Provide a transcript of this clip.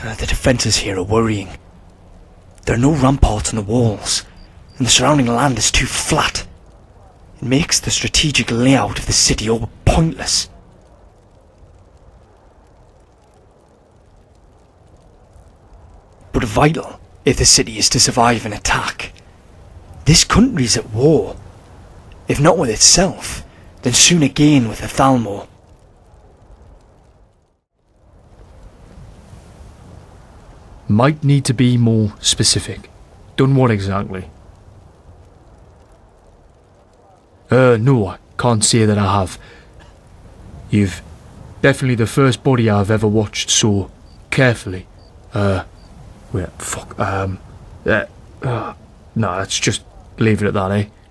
The defences here are worrying. There are no ramparts on the walls, and the surrounding land is too flat. It makes the strategic layout of the city all pointless. But vital if the city is to survive an attack. This country is at war. If not with itself, then soon again with the Thalmor. Might need to be more specific. Done what exactly? No, I can't say that I have. You've definitely the first body I've ever watched so carefully. Wait, fuck, no, let's just leave it at that, eh?